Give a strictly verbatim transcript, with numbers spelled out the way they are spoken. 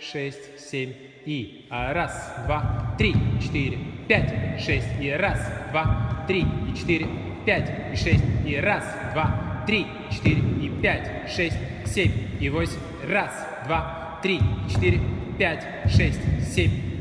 шесть, семь и раз, два, три, четыре, пять, шесть и раз, два, три и четыре, пять и шесть и раз, два, три, четыре и пять, шесть, семь и восемь, раз, два, три, четыре, пять, шесть, семь.